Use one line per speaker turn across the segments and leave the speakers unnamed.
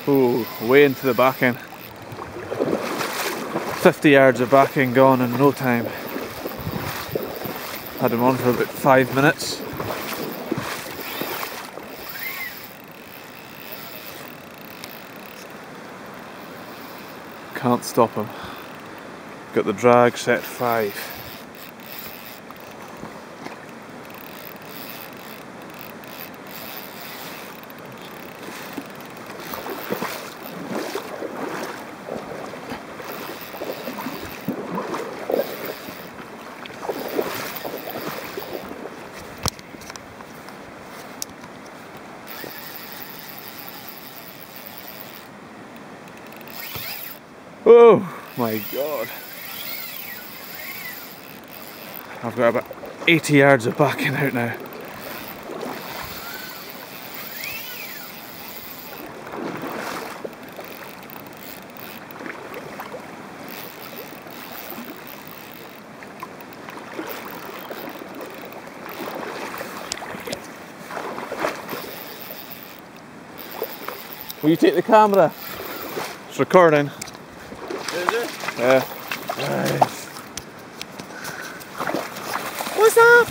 Ooh, way into the backing. 50 yards of backing gone in no time. Had him on for about 5 minutes. Can't stop him. Got the drag set 5. Oh my god. I've got about 80 yards of backing out now. Will you take the camera? It's recording.
Is it?
Yeah. Nice.
What's up?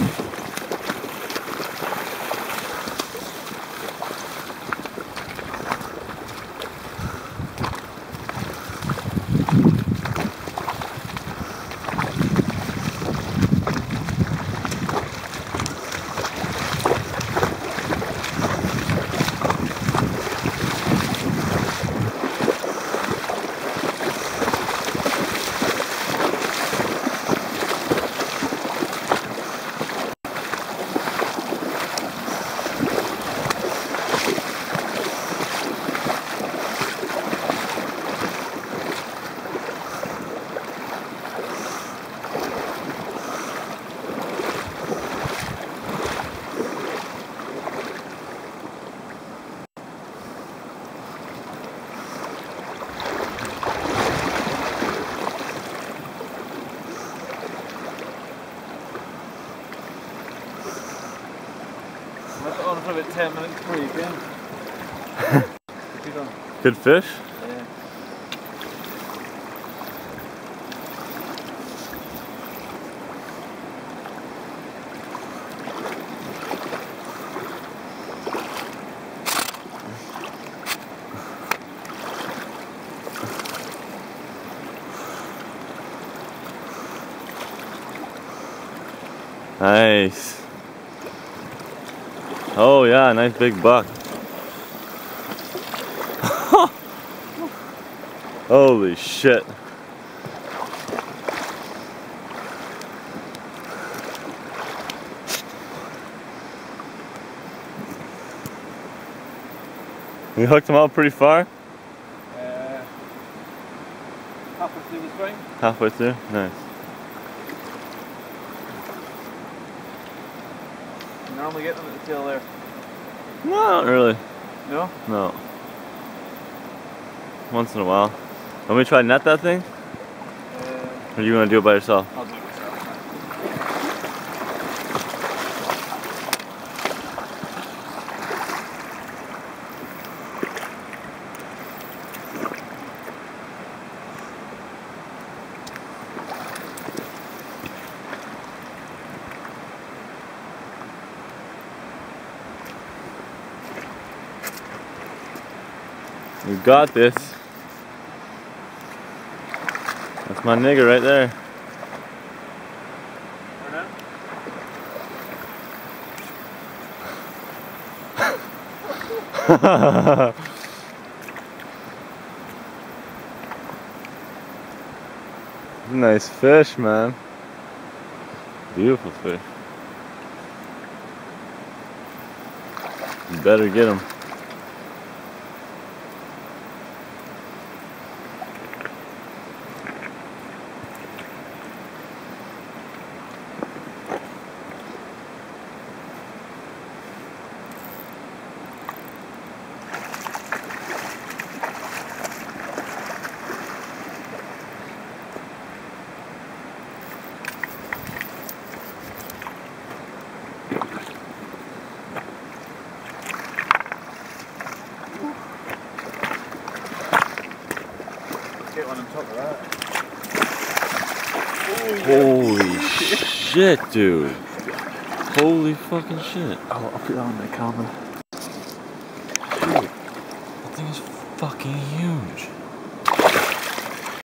I've on for about 10 minutes before you came.
Good fish?
Yeah.
Nice. Oh yeah, nice big buck. Holy shit. You hooked him out pretty far?
Halfway through the swing.
Halfway through? Nice.
You normally get them at the tail there.
No, not really.
No?
No. Once in a while. Want me to try to net that thing? Or do you want to do it by yourself?
I'll do it myself.
You got this. That's my nigger right there.
Where
Nice fish, man. Beautiful fish. You better get him.
one on top of that.
Holy shit, dude. Holy fucking shit.
I'll put that on the camera.
Dude, that thing is fucking huge.